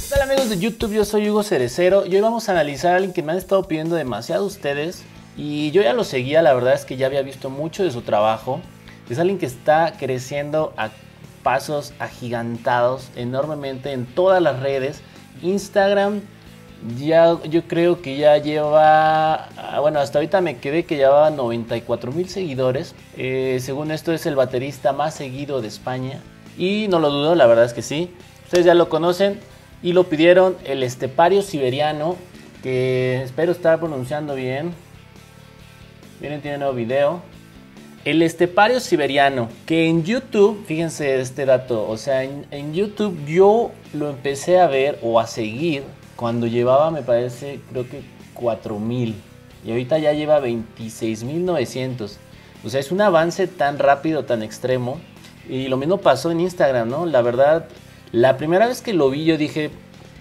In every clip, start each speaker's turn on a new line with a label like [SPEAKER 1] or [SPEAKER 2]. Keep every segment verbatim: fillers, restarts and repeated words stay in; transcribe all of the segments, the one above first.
[SPEAKER 1] ¿Qué tal, amigos de YouTube? Yo soy Hugo Cerecero y hoy vamos a analizar a alguien que me han estado pidiendo demasiado ustedes y yo ya lo seguía, la verdad es que ya había visto mucho de su trabajo. Es alguien que está creciendo a pasos agigantados enormemente en todas las redes. Instagram, ya yo creo que ya lleva, bueno, hasta ahorita me quedé que llevaba noventa y cuatro mil seguidores. Eh, según esto es el baterista más seguido de España y no lo dudo, la verdad es que sí. Ustedes ya lo conocen y lo pidieron, el estepario siberiano, que espero estar pronunciando bien. Miren, tiene nuevo video. El estepario siberiano, que en YouTube, fíjense este dato, o sea, en, en YouTube yo lo empecé a ver o a seguir cuando llevaba, me parece, creo que cuatro mil. Y ahorita ya lleva veintiséis mil novecientos. O sea, es un avance tan rápido, tan extremo. Y lo mismo pasó en Instagram, ¿no? La verdad, la primera vez que lo vi yo dije,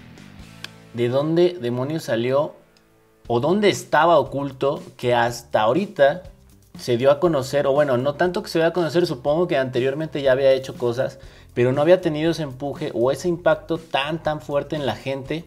[SPEAKER 1] ¿de dónde demonios salió? ¿O dónde estaba oculto que hasta ahorita se dio a conocer? O bueno, no tanto que se dio a conocer, supongo que anteriormente ya había hecho cosas, pero no había tenido ese empuje o ese impacto tan tan fuerte en la gente.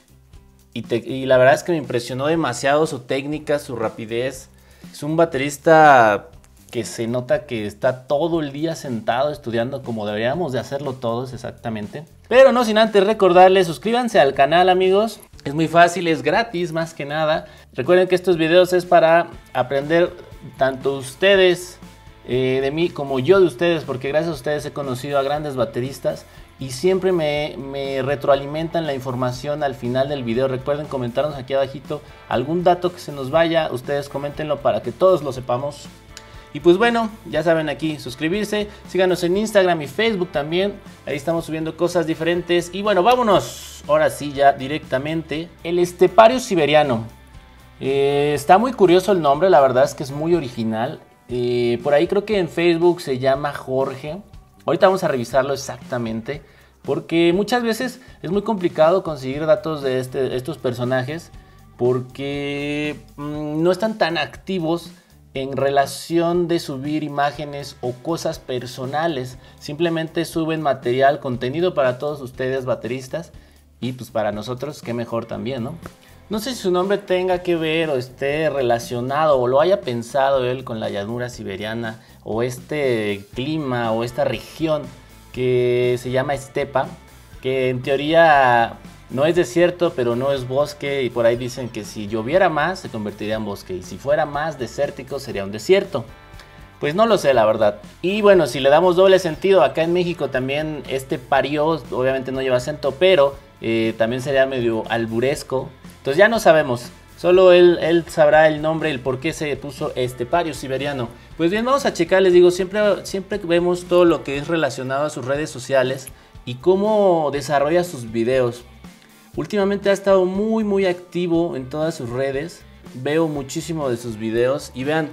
[SPEAKER 1] Y, te, y la verdad es que me impresionó demasiado su técnica, su rapidez. Es un baterista que se nota que está todo el día sentado estudiando como deberíamos de hacerlo todos exactamente. Pero no sin antes recordarles, suscríbanse al canal, amigos. Es muy fácil, es gratis más que nada. Recuerden que estos videos es para aprender tanto ustedes eh, de mí como yo de ustedes, porque gracias a ustedes he conocido a grandes bateristas y siempre me, me retroalimentan la información al final del video. Recuerden comentarnos aquí abajito algún dato que se nos vaya, ustedes coméntenlo para que todos lo sepamos. Y pues bueno, ya saben, aquí suscribirse, síganos en Instagram y Facebook también, ahí estamos subiendo cosas diferentes. Y bueno, vámonos, ahora sí ya directamente, el estepario siberiano. Eh, está muy curioso el nombre, la verdad es que es muy original. Eh, por ahí creo que en Facebook se llama Jorge. Ahorita vamos a revisarlo exactamente, porque muchas veces es muy complicado conseguir datos de este, estos personajes, porque mmm, no están tan activos en relación de subir imágenes o cosas personales. Simplemente suben material, contenido para todos ustedes bateristas, y pues para nosotros qué mejor también, ¿no? No sé si su nombre tenga que ver o esté relacionado o lo haya pensado él con la llanura siberiana o este clima o esta región que se llama estepa, que en teoría no es desierto pero no es bosque, y por ahí dicen que si lloviera más se convertiría en bosque y si fuera más desértico sería un desierto. Pues no lo sé, la verdad. Y bueno, si le damos doble sentido, acá en México también este pario obviamente no lleva acento, pero eh, también sería medio alburesco. Entonces ya no sabemos, solo él, él sabrá el nombre, el por qué se puso estepario siberiano. Pues bien, vamos a checar, les digo, siempre, siempre vemos todo lo que es relacionado a sus redes sociales y cómo desarrolla sus videos. Últimamente ha estado muy muy activo en todas sus redes, veo muchísimo de sus videos y vean,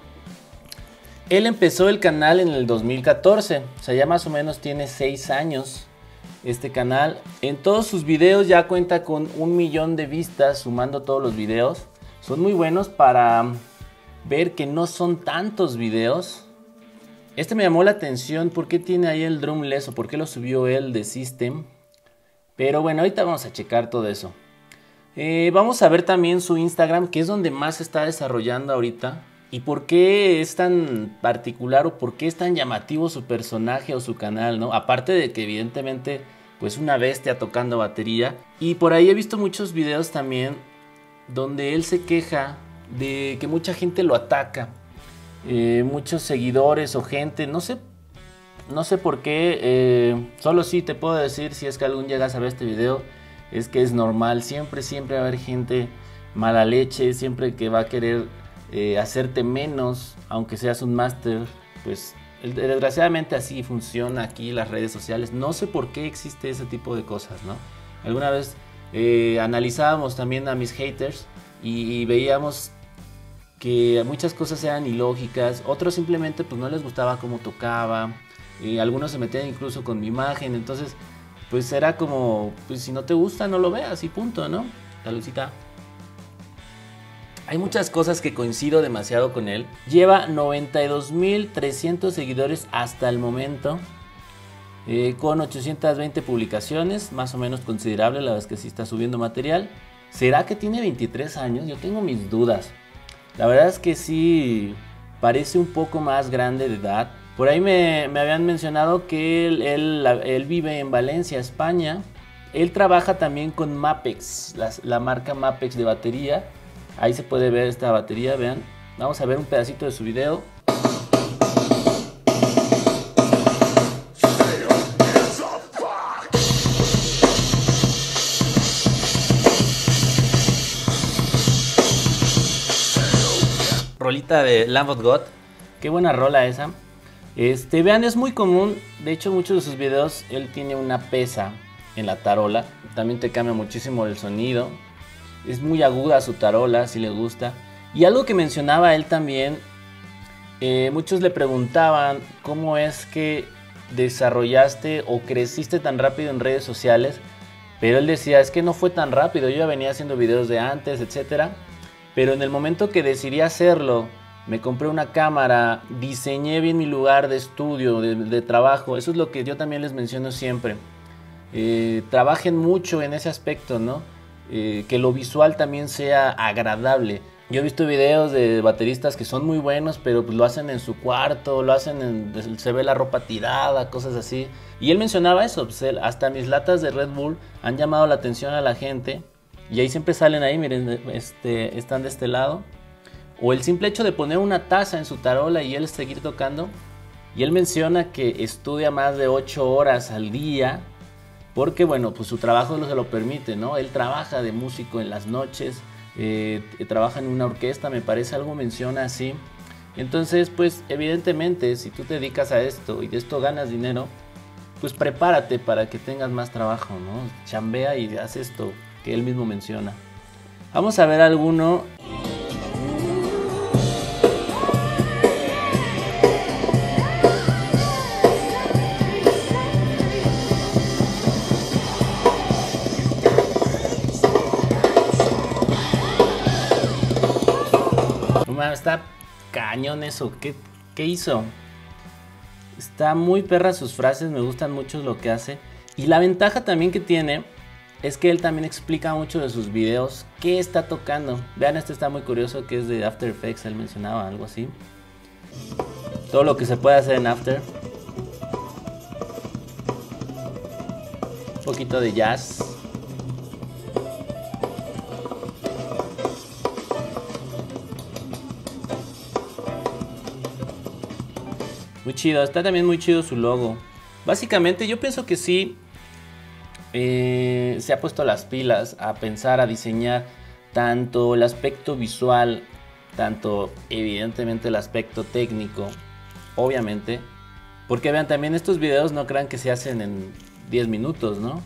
[SPEAKER 1] él empezó el canal en el dos mil catorce, o sea ya más o menos tiene seis años. Este canal, en todos sus videos ya cuenta con un millón de vistas, sumando todos los videos. Son muy buenos para ver que no son tantos videos. Este me llamó la atención, ¿por qué tiene ahí el drumless o por qué lo subió él de System? Pero bueno, ahorita vamos a checar todo eso. Eh, vamos a ver también su Instagram, que es donde más se está desarrollando ahorita. Y por qué es tan particular o por qué es tan llamativo su personaje o su canal, ¿no? Aparte de que evidentemente pues una bestia tocando batería. Y por ahí he visto muchos videos también donde él se queja de que mucha gente lo ataca. Eh, muchos seguidores o gente, no sé, no sé por qué. Eh, solo sí te puedo decir, si es que algún llegas a ver este video, es que es normal. Siempre, siempre va a haber gente mala leche, siempre que va a querer Eh, hacerte menos, aunque seas un máster. Pues desgraciadamente así funciona aquí las redes sociales. No sé por qué existe ese tipo de cosas, ¿no? Alguna vez eh, analizábamos también a mis haters y, y veíamos que muchas cosas eran ilógicas, otros simplemente pues no les gustaba cómo tocaba, y algunos se metían incluso con mi imagen. Entonces pues era como, pues si no te gusta no lo veas y punto, ¿no? La Lucita. Hay muchas cosas que coincido demasiado con él. Lleva noventa y dos mil trescientos seguidores hasta el momento. eh, con ochocientas veinte publicaciones, más o menos considerable, la verdad es que sí está subiendo material. ¿Será que tiene veintitrés años? Yo tengo mis dudas. La verdad es que sí parece un poco más grande de edad. Por ahí me, me habían mencionado que él, él, él vive en Valencia, España. Él trabaja también con Mapex, la, la marca Mapex de batería. Ahí se puede ver esta batería, vean. Vamos a ver un pedacito de su video. Rolita de Lamb of God. Qué buena rola esa. Este, vean, es muy común. De hecho, muchos de sus videos él tiene una pesa en la tarola. También te cambia muchísimo el sonido. Es muy aguda su tarola, si le gusta. Y algo que mencionaba él también, eh, muchos le preguntaban cómo es que desarrollaste o creciste tan rápido en redes sociales. Pero él decía, es que no fue tan rápido, yo ya venía haciendo videos de antes, etcétera. Pero en el momento que decidí hacerlo, me compré una cámara, diseñé bien mi lugar de estudio, de, de trabajo. Eso es lo que yo también les menciono siempre. Eh, trabajen mucho en ese aspecto, ¿no? Eh, que lo visual también sea agradable. Yo he visto videos de bateristas que son muy buenos, pero pues lo hacen en su cuarto, lo hacen en, se ve la ropa tirada, cosas así. Y él mencionaba eso, pues él, hasta mis latas de Red Bull han llamado la atención a la gente. Y ahí siempre salen ahí, miren, este, están de este lado. O el simple hecho de poner una taza en su tarola y él seguir tocando. Y él menciona que estudia más de ocho horas al día. Porque bueno, pues su trabajo no se lo permite, ¿no? Él trabaja de músico en las noches. Eh, trabaja en una orquesta, me parece, algo menciona así. Entonces, pues evidentemente, si tú te dedicas a esto y de esto ganas dinero, pues prepárate para que tengas más trabajo, ¿no? Chambea y haz esto que él mismo menciona. Vamos a ver alguno. Está cañón eso. ¿Qué, qué hizo? Está muy perra sus frases, me gustan mucho lo que hace. Y la ventaja también que tiene es que él también explica mucho de sus videos qué está tocando. Vean, este está muy curioso, que es de After Effects, él mencionaba algo así. Todo lo que se puede hacer en After. Un poquito de jazz. Muy chido, está también muy chido su logo. Básicamente yo pienso que sí eh, se ha puesto las pilas a pensar, a diseñar tanto el aspecto visual, tanto evidentemente el aspecto técnico, obviamente. Porque vean, también estos videos no crean que se hacen en diez minutos, ¿no?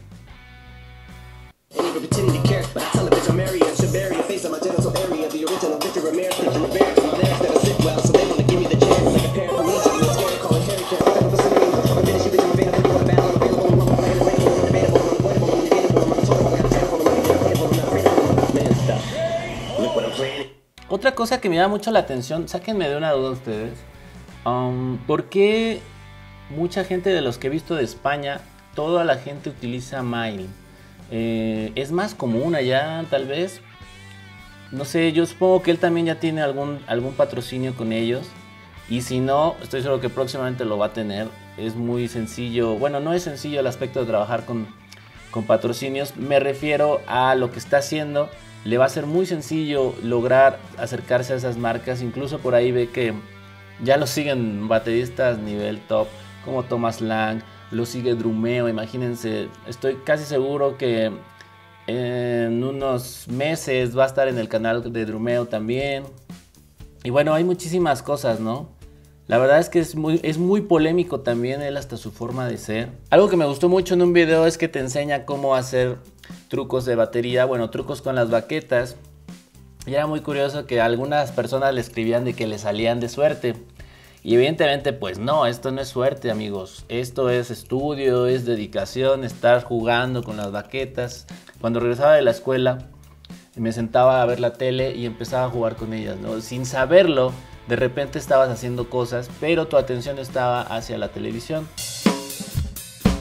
[SPEAKER 1] Otra cosa que me llama mucho la atención, sáquenme de una duda ustedes, um, ¿por qué mucha gente de los que he visto de España, toda la gente utiliza Mail? Eh, ¿Es más común allá tal vez? No sé, yo supongo que él también ya tiene algún, algún patrocinio con ellos. Y si no, estoy seguro que próximamente lo va a tener. Es muy sencillo, bueno, no es sencillo el aspecto de trabajar con, con patrocinios. Me refiero a lo que está haciendo. Le va a ser muy sencillo lograr acercarse a esas marcas. Incluso por ahí ve que ya lo siguen bateristas nivel top, como Thomas Lang, lo sigue Drumeo. Imagínense, estoy casi seguro que en unos meses va a estar en el canal de Drumeo también. Y bueno, hay muchísimas cosas, ¿no? La verdad es que es muy, es muy polémico también él, hasta su forma de ser. Algo que me gustó mucho en un video es que te enseña cómo hacer trucos de batería, bueno, trucos con las baquetas. Y era muy curioso que algunas personas le escribían de que le salían de suerte. Y evidentemente pues no, esto no es suerte, amigos. Esto es estudio, es dedicación, estar jugando con las baquetas. Cuando regresaba de la escuela me sentaba a ver la tele y empezaba a jugar con ellas, ¿no? Sin saberlo, de repente estabas haciendo cosas, pero tu atención estaba hacia la televisión.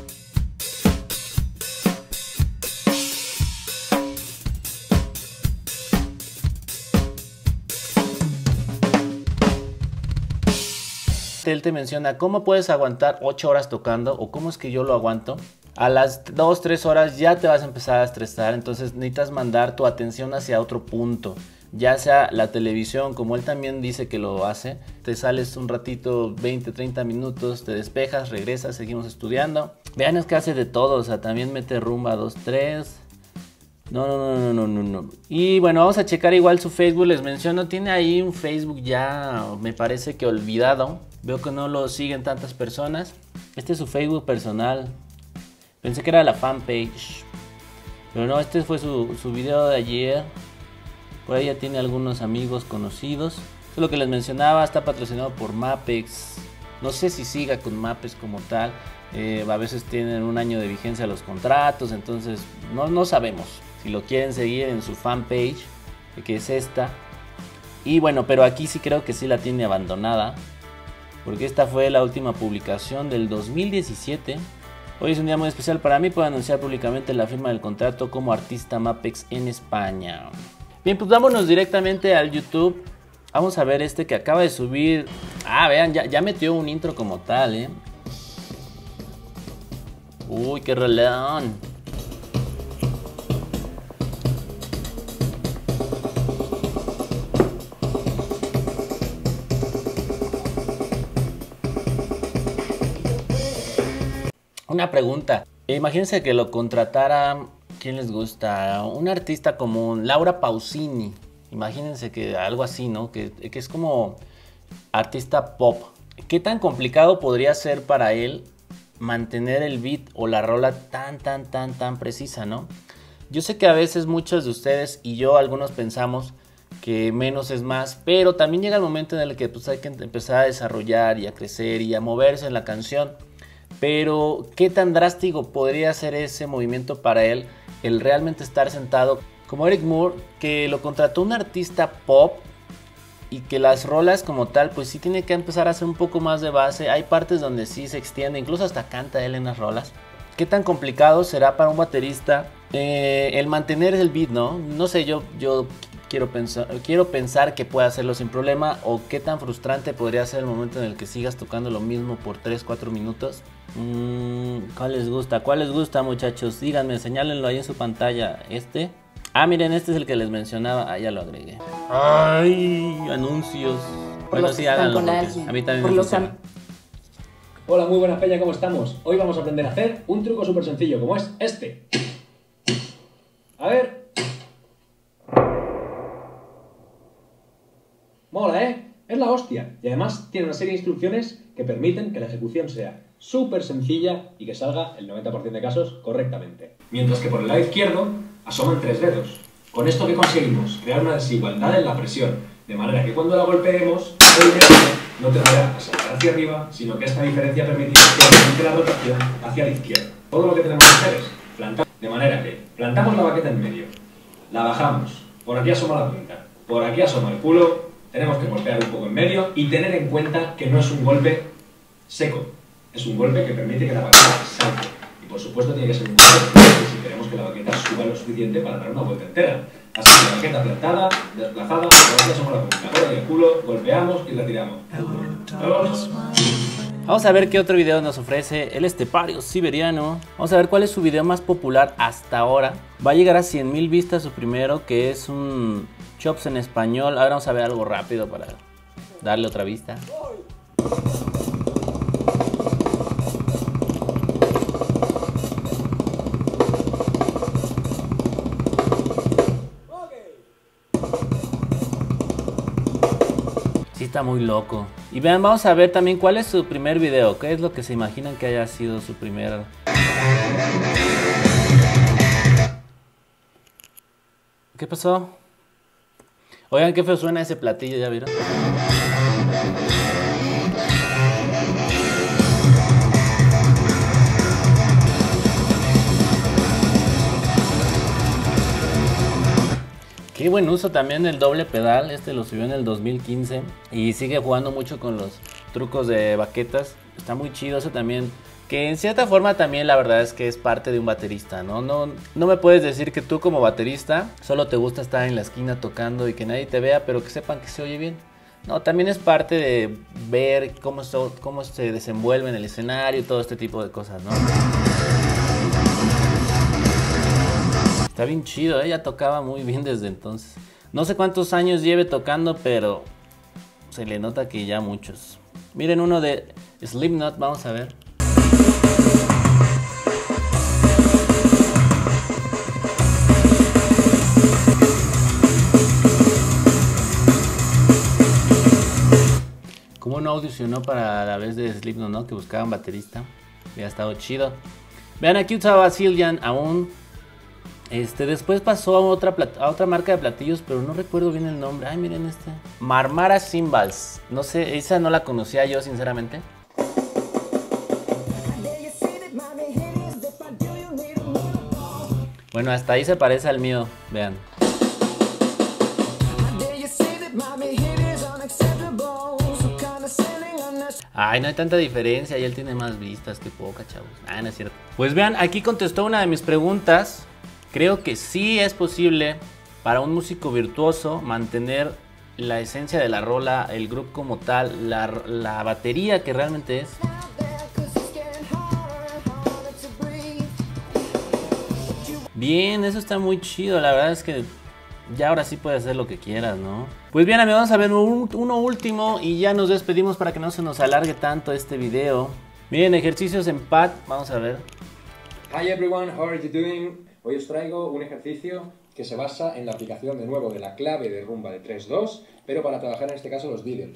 [SPEAKER 1] Él te menciona cómo puedes aguantar ocho horas tocando o cómo es que yo lo aguanto. A las dos, tres horas ya te vas a empezar a estresar, entonces necesitas mandar tu atención hacia otro punto. Ya sea la televisión, como él también dice que lo hace. Te sales un ratito, veinte, treinta minutos, te despejas, regresas, seguimos estudiando. Vean, es que hace de todo, o sea, también mete rumba dos, tres. No, no, no, no, no, no. Y bueno, vamos a checar igual su Facebook, les menciono, tiene ahí un Facebook ya, me parece que olvidado. Veo que no lo siguen tantas personas. Este es su Facebook personal. Pensé que era la fanpage. Pero no, este fue su, su video de ayer. Por ahí ya tiene algunos amigos conocidos. Esto es lo que les mencionaba, está patrocinado por Mapex. No sé si siga con Mapex como tal. Eh, a veces tienen un año de vigencia los contratos, entonces no, no sabemos. Si lo quieren seguir en su fanpage, que es esta. Y bueno, pero aquí sí creo que sí la tiene abandonada, porque esta fue la última publicación del dos mil diecisiete. Hoy es un día muy especial para mí, puedo anunciar públicamente la firma del contrato como artista Mapex en España. Bien, pues vámonos directamente al YouTube. Vamos a ver este que acaba de subir. Ah, vean, ya, ya metió un intro como tal, ¿eh? Uy, qué rolón. Una pregunta. Imagínense que lo contratara, ¿quién les gusta? Un artista como Laura Pausini. Imagínense que algo así, ¿no? Que, que es como artista pop. ¿Qué tan complicado podría ser para él mantener el beat o la rola tan, tan, tan, tan precisa, ¿no? Yo sé que a veces muchos de ustedes y yo, algunos pensamos que menos es más, pero también llega el momento en el que pues, hay que empezar a desarrollar y a crecer y a moverse en la canción. Pero, ¿qué tan drástico podría ser ese movimiento para él, el realmente estar sentado? Como Eric Moore, que lo contrató un artista pop y que las rolas como tal, pues sí tiene que empezar a hacer un poco más de base. Hay partes donde sí se extiende, incluso hasta canta él en las rolas. ¿Qué tan complicado será para un baterista eh, el mantener el beat, no? No sé, yo, yo quiero, pensar, quiero pensar que puede hacerlo sin problema, o qué tan frustrante podría ser el momento en el que sigas tocando lo mismo por tres, cuatro minutos. Mm, ¿Cuál les gusta? ¿Cuál les gusta, muchachos? Díganme, señálenlo ahí en su pantalla. ¿Este? Ah, miren, este es el que les mencionaba. Ah, ya lo agregué. ¡Ay! Anuncios.
[SPEAKER 2] Por
[SPEAKER 1] bueno, sí, háganlo, porque
[SPEAKER 2] alguien.
[SPEAKER 1] a mí también
[SPEAKER 2] Por
[SPEAKER 1] me
[SPEAKER 2] los
[SPEAKER 1] funciona.
[SPEAKER 3] Hola, muy buenas peña, ¿cómo estamos? Hoy vamos a aprender a hacer un truco súper sencillo, como es este. A ver. Mola, ¿eh? Es la hostia. Y además tiene una serie de instrucciones que permiten que la ejecución sea súper sencilla y que salga el noventa por ciento de casos correctamente. Mientras que por el lado izquierdo asoman tres dedos. Con esto que conseguimos crear una desigualdad en la presión, de manera que cuando la golpeemos, el dedo no tenderá a saltar hacia arriba, sino que esta diferencia permitirá que aumente la rotación hacia la izquierda. Todo lo que tenemos que hacer es plantar, de manera que plantamos la baqueta en medio, la bajamos, por aquí asoma la punta, por aquí asoma el culo, tenemos que golpear un poco en medio y tener en cuenta que no es un golpe seco, es un golpe que permite que la baqueta salte. Y por supuesto tiene que ser un golpe si queremos que la baqueta suba lo suficiente para dar una vuelta entera. Así que la baqueta plantada, desplazada, por aquí asoma la punta, por aquí el culo, golpeamos y retiramos. Dos.
[SPEAKER 1] Vamos a ver qué otro video nos ofrece el estepario siberiano. Vamos a ver cuál es su video más popular hasta ahora. Va a llegar a cien mil vistas su primero, que es un chops en español. Ahora vamos a ver algo rápido para darle otra vista. Sí, está muy loco. Y vean, vamos a ver también cuál es su primer video. ¿Qué es lo que se imaginan que haya sido su primer... ¿Qué pasó? Oigan, qué feo suena ese platillo, ¿ya vieron? Qué buen uso también del doble pedal. Este lo subió en el dos mil quince y sigue jugando mucho con los trucos de baquetas. Está muy chido eso también, que en cierta forma también la verdad es que es parte de un baterista, ¿no? No, no me puedes decir que tú como baterista solo te gusta estar en la esquina tocando y que nadie te vea, pero que sepan que se oye bien. No, también es parte de ver cómo, so, cómo se desenvuelve en el escenario y todo este tipo de cosas, ¿no? Está bien chido, ¿eh? Ya tocaba muy bien desde entonces. No sé cuántos años lleve tocando, pero se le nota que ya muchos. Miren uno de Slipknot, vamos a ver. Como no audicionó para la vez de Slipknot, ¿no? Que buscaban baterista. Ya ha estado chido. Vean, aquí usaba Zildjian aún. Este, después pasó a otra, a otra marca de platillos, pero no recuerdo bien el nombre. Ay, miren este. Marmara Cymbals. No sé, esa no la conocía yo, sinceramente. Bueno, hasta ahí se parece al mío. Vean. Ay, no hay tanta diferencia, y él tiene más vistas, que poca, chavos. Ah, no es cierto. Pues vean, aquí contestó una de mis preguntas. Creo que sí es posible para un músico virtuoso mantener la esencia de la rola, el groove como tal, la, la batería que realmente es. Bien, eso está muy chido, la verdad es que ya ahora sí puedes hacer lo que quieras, ¿no? Pues bien, amigos, vamos a ver un, uno último y ya nos despedimos para que no se nos alargue tanto este video. Miren, ejercicios en pad, vamos a ver.
[SPEAKER 3] Hi everyone, how are you doing? Hoy os traigo un ejercicio que se basa en la aplicación de nuevo de la clave de rumba de tres dos, pero para trabajar en este caso los diddles.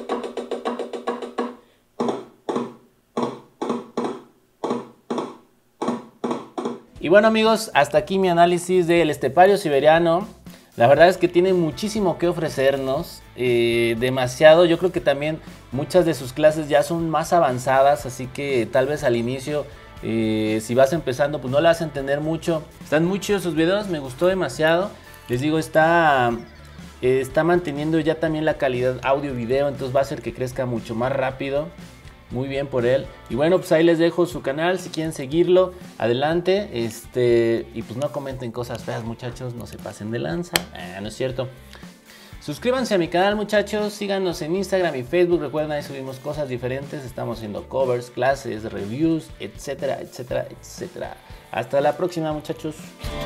[SPEAKER 1] Y bueno, amigos, hasta aquí mi análisis del estepario siberiano. La verdad es que tiene muchísimo que ofrecernos, eh, demasiado. Yo creo que también muchas de sus clases ya son más avanzadas, así que tal vez al inicio, eh, si vas empezando, pues no le vas a entender mucho. Están muy chidos sus videos, me gustó demasiado. Les digo, está, eh, está manteniendo ya también la calidad audio-video, entonces va a hacer que crezca mucho más rápido. Muy bien por él. Y bueno, pues ahí les dejo su canal. Si quieren seguirlo, adelante. Este, y pues no comenten cosas feas, muchachos. No se pasen de lanza. Ah, no es cierto. Suscríbanse a mi canal, muchachos. Síganos en Instagram y Facebook. Recuerden, ahí subimos cosas diferentes. Estamos haciendo covers, clases, reviews, etcétera, etcétera, etcétera. Hasta la próxima, muchachos.